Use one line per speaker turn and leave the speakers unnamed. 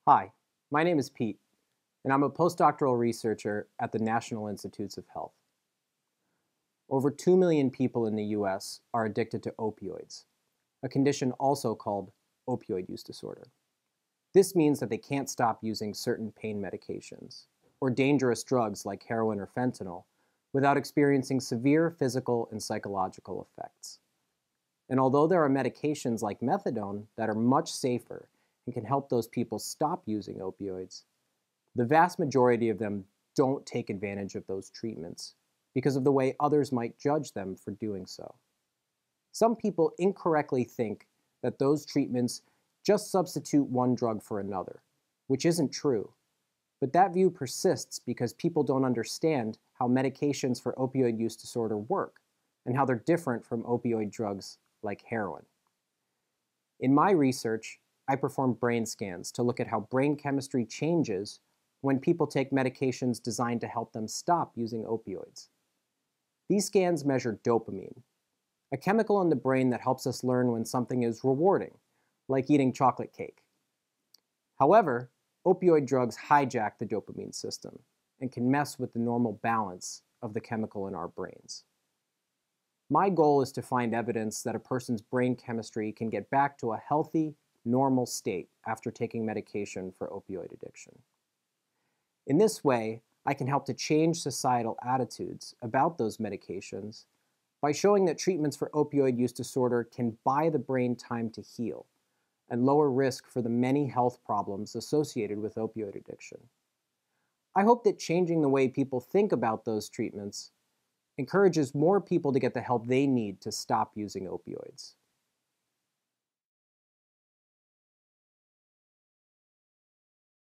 Hi, my name is Pete, and I'm a postdoctoral researcher at the National Institutes of Health. Over 2 million people in the US are addicted to opioids, a condition also called opioid use disorder. This means that they can't stop using certain pain medications, or dangerous drugs like heroin or fentanyl, without experiencing severe physical and psychological effects. And although there are medications like methadone that are much safer and can help those people stop using opioids, the vast majority of them don't take advantage of those treatments because of the way others might judge them for doing so. Some people incorrectly think that those treatments just substitute one drug for another, which isn't true. But that view persists because people don't understand how medications for opioid use disorder work and how they're different from opioid drugs like heroin. In my research, I perform brain scans to look at how brain chemistry changes when people take medications designed to help them stop using opioids. These scans measure dopamine, a chemical in the brain that helps us learn when something is rewarding, like eating chocolate cake. However, opioid drugs hijack the dopamine system and can mess with the normal balance of the chemical in our brains. My goal is to find evidence that a person's brain chemistry can get back to a healthy, normal state after taking medication for opioid addiction. In this way, I can help to change societal attitudes about those medications by showing that treatments for opioid use disorder can buy the brain time to heal and lower risk for the many health problems associated with opioid addiction. I hope that changing the way people think about those treatments encourages more people to get the help they need to stop using opioids.